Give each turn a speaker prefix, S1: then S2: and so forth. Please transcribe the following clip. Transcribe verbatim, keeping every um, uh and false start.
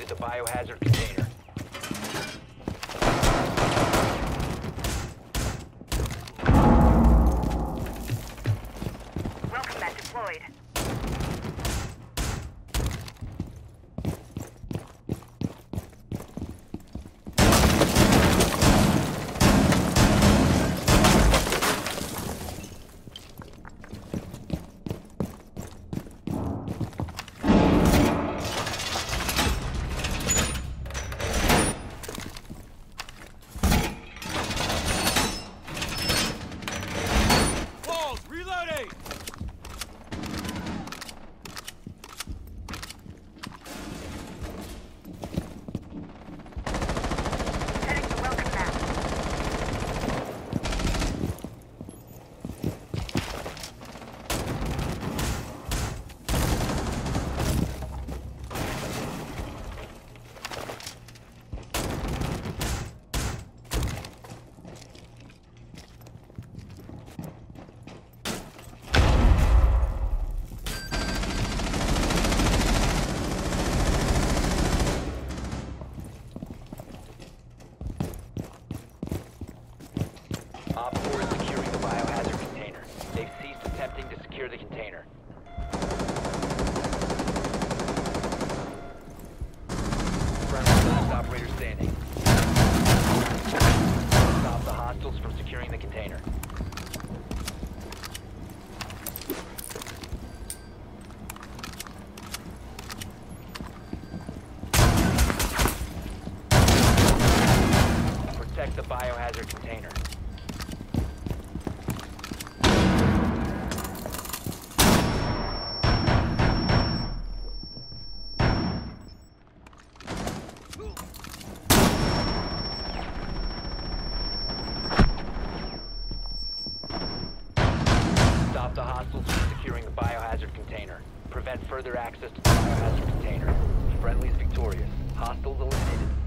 S1: the biohazard container.
S2: Welcome mat deployed.
S1: Op four is securing the biohazard container. They've ceased attempting to secure the container. Friendly last operator standing. Stop the hostiles from securing the container. Protect the biohazard container. Stop the hostiles from securing the biohazard container. Prevent further access to the biohazard container. Friendly's victorious. Hostiles eliminated.